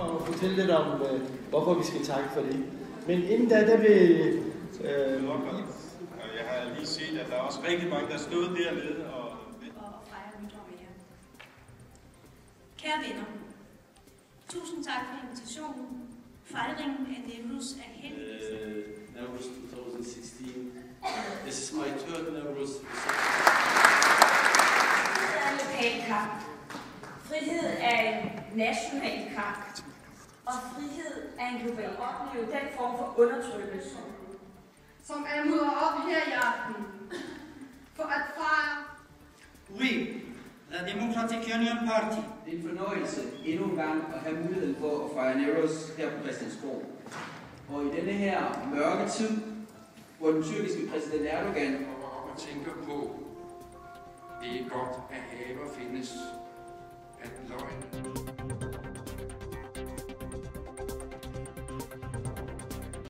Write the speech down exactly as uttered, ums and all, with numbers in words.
og fortælle lidt om, øh, hvorfor vi skal takke for det. Men inden da, der vil... Øh, jeg har lige set, at der er også rigtig mange, der stod dernede og... Og fejre nytår med jer. Kære venner, tusind tak for invitationen. Fejringen af Newroz er helt... Uh, Newroz twenty sixteen. This is my third Newroz. Frihed er en lokal kamp. Frihed er en national kamp. Og frihed er en global opleve den form for undertrykkelse, som er møder op her i aften for at fejre. Oui, la Democratic Union Party. Det er en fornøjelse endnu en gang at have muligheden for at fejre Newroz her på Christiansborg. Og i denne her mørke tid, hvor den tyrkiske præsident Erdogan kommer op og tænker på, det er godt, at haver findes, at løgn